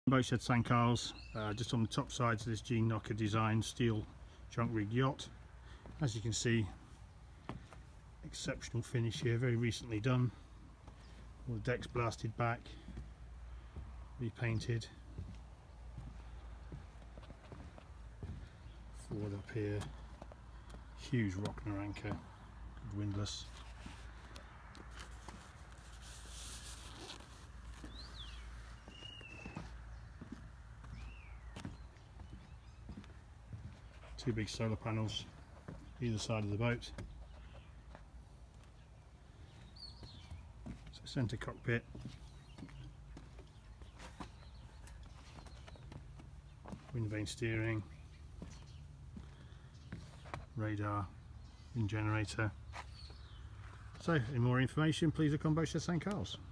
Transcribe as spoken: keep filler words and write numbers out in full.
Boatshed Saint Carls, uh, just on the top sides of this Gene Knocker design steel junk rig yacht. As you can see, exceptional finish here, very recently done. All the decks blasted back, repainted. Forward up here, huge Rockner anchor, good windlass. Two big solar panels either side of the boat. So centre cockpit. Wind vane steering. Radar, wind generator. So, any more information, please look on Boatshed Saint Carls.